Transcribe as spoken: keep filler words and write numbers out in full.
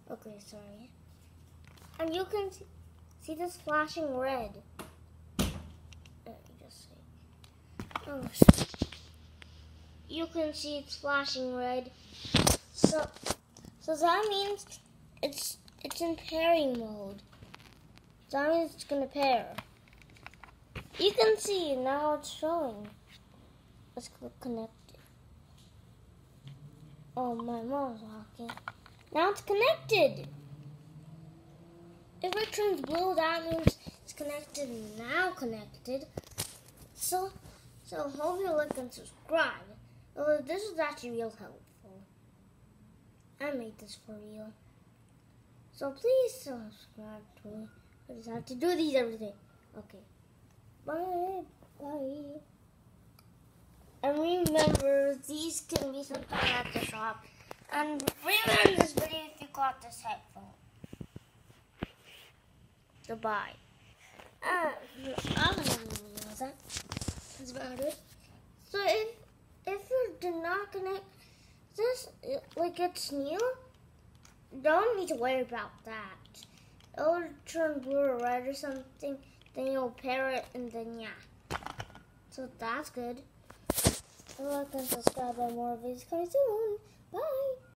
Okay, sorry. And you can see, see this flashing red. Let me just see. Oh, you can see it's flashing red. So, so that means it's it's in pairing mode. So that means it's gonna pair. You can see now it's showing. Let's click connected. Oh, my mom's walking. Now it's connected. If it turns blue, that means it's connected. Now connected. So, so hope you like and subscribe. Oh, this is actually real helpful. I made this for you. So please subscribe to me. I just have to do these every day. Okay. Bye. Bye. And remember, these can be something at the shop. And remember this video if you got this headphone. Goodbye. Uh, I don't know that. That's about it. So if if you did not connect this, like it's new, don't need to worry about that. It'll turn blue or red or something. Then you'll pair it, and then yeah. So that's good. Like and subscribe for more videos coming soon. Bye.